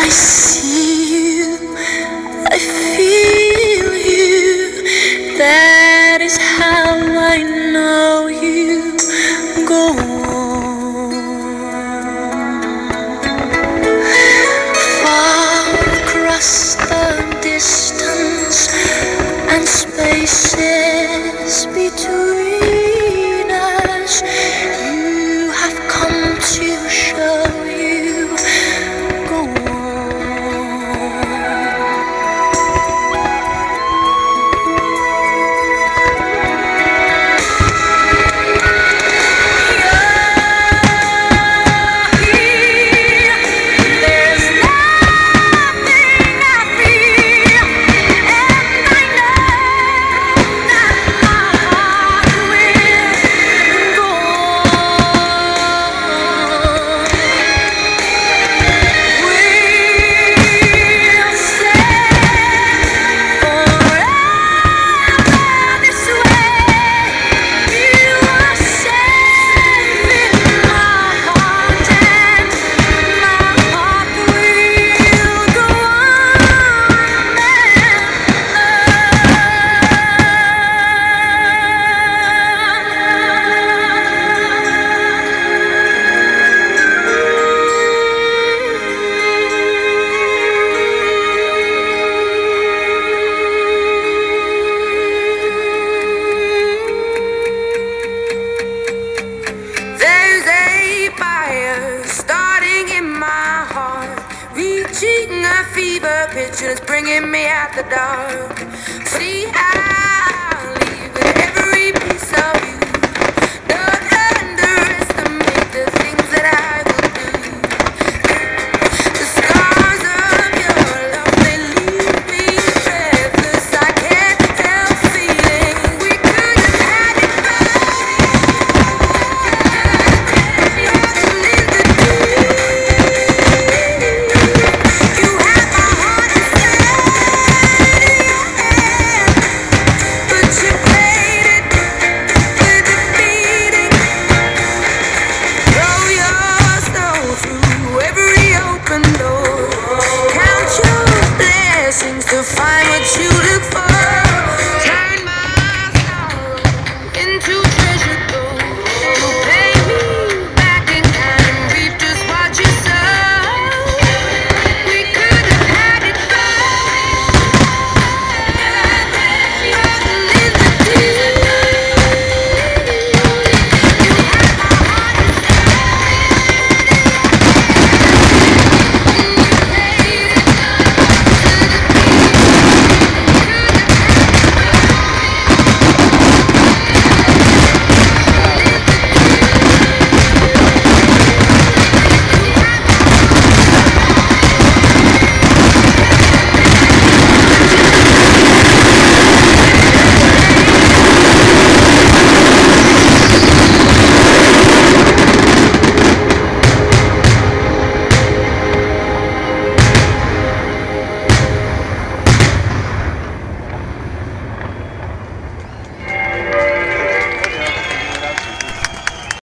I see you, I feel you. That is how I know you. Go on. Far across the distance and spaces between us, you have come to show you. Go on. There's nothing I feel, and I know that my heart will go on. We'll stay forever this way. You are safe in my heart, and my heart will go There's a fire starting in my heart, reaching a fever pitch and it's bringing me out the dark.